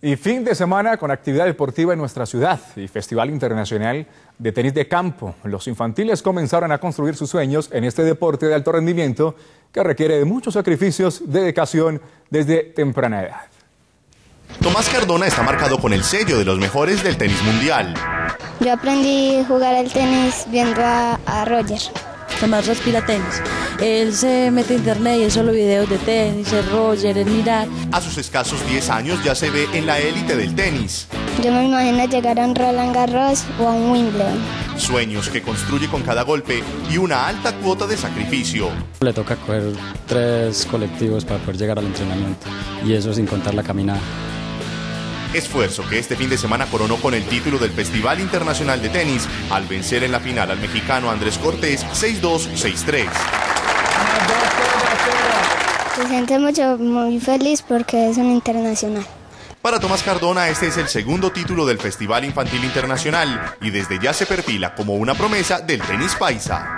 Y fin de semana con actividad deportiva en nuestra ciudad y Festival Internacional de Tenis de Campo. Los infantiles comenzaron a construir sus sueños en este deporte de alto rendimiento que requiere de muchos sacrificios, dedicación desde temprana edad. Tomás Cardona está marcado con el sello de los mejores del tenis mundial. Yo aprendí a jugar al tenis viendo a Roger. Tomás respira tenis. Él se mete a internet y es solo videos de tenis, el Roger, el mirar. A sus escasos 10 años ya se ve en la élite del tenis. Yo me imagino llegar a un Roland Garros o a un Wimbledon. Sueños que construye con cada golpe y una alta cuota de sacrificio. Le toca coger 3 colectivos para poder llegar al entrenamiento y eso sin contar la caminada. Esfuerzo que este fin de semana coronó con el título del Festival Internacional de Tenis al vencer en la final al mexicano Andrés Cortés 6-2, 6-3. Se siente muy feliz porque es un internacional. Para Tomás Cardona este es el segundo título del Festival Infantil Internacional y desde ya se perfila como una promesa del tenis paisa.